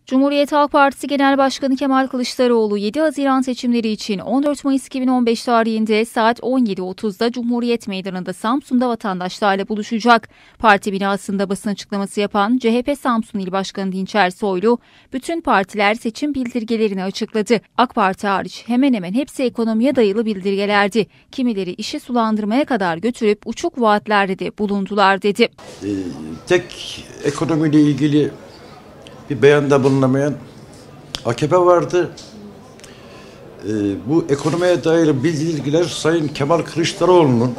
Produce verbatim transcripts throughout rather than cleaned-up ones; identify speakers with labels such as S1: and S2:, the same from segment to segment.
S1: Cumhuriyet Halk Partisi Genel Başkanı Kemal Kılıçdaroğlu yedi Haziran seçimleri için on dört Mayıs iki bin on beş tarihinde saat on yedi otuzda Cumhuriyet Meydanı'nda Samsun'da vatandaşlarla buluşacak. Parti binasında basın açıklaması yapan C H P Samsun İl Başkanı Dinçer Soylu, bütün partiler seçim bildirgelerini açıkladı. AK Parti hariç hemen hemen hepsi ekonomiye dayalı bildirgelerdi. Kimileri işi sulandırmaya kadar götürüp uçuk vaatlerde de bulundular dedi.
S2: Ee, tek ekonomiyle ilgili bir beyanda bulunamayan A K P vardı. Ee, bu ekonomiye dair bilgiler Sayın Kemal Kılıçdaroğlu'nun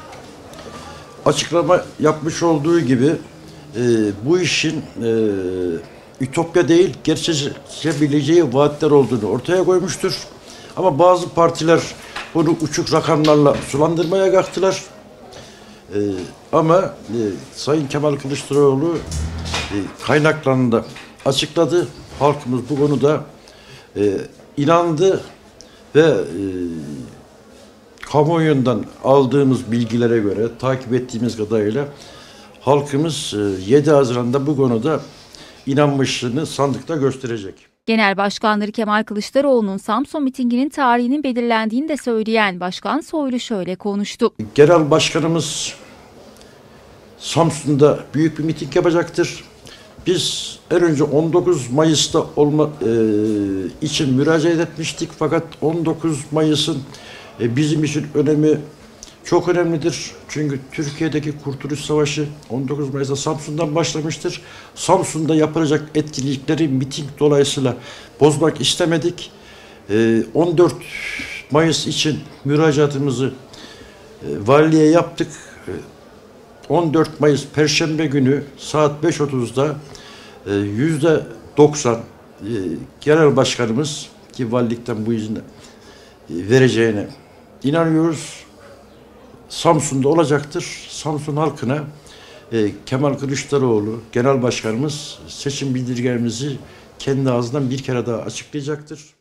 S2: açıklama yapmış olduğu gibi e, bu işin e, ütopya değil, gerçekleşebileceği vaatler olduğunu ortaya koymuştur. Ama bazı partiler bunu uçuk rakamlarla sulandırmaya kalktılar. E, ama e, Sayın Kemal Kılıçdaroğlu e, kaynaklarında açıkladı. Halkımız bu konuda e, inandı ve e, kamuoyundan aldığımız bilgilere göre, takip ettiğimiz kadarıyla halkımız e, yedi Haziran'da bu konuda inanmışlığını sandıkta gösterecek.
S1: Genel Başkanları Kemal Kılıçdaroğlu'nun Samsun mitinginin tarihinin belirlendiğini de söyleyen Başkan Soylu şöyle konuştu.
S2: Genel Başkanımız Samsun'da büyük bir miting yapacaktır. Biz en önce on dokuz Mayıs'ta olma e, için müracaat etmiştik, fakat on dokuz Mayıs'ın e, bizim için önemi çok önemlidir. Çünkü Türkiye'deki Kurtuluş Savaşı on dokuz Mayıs'ta Samsun'dan başlamıştır. Samsun'da yapılacak etkinlikleri miting dolayısıyla bozmak istemedik. E, on dört Mayıs için müracaatımızı e, valiliğe yaptık. E, on dört Mayıs Perşembe günü saat beş otuzda yüzde doksan genel başkanımız ki valilikten bu izni vereceğine inanıyoruz. Samsun'da olacaktır. Samsun halkına e, Kemal Kılıçdaroğlu genel başkanımız seçim bildirgelerimizi kendi ağzından bir kere daha açıklayacaktır.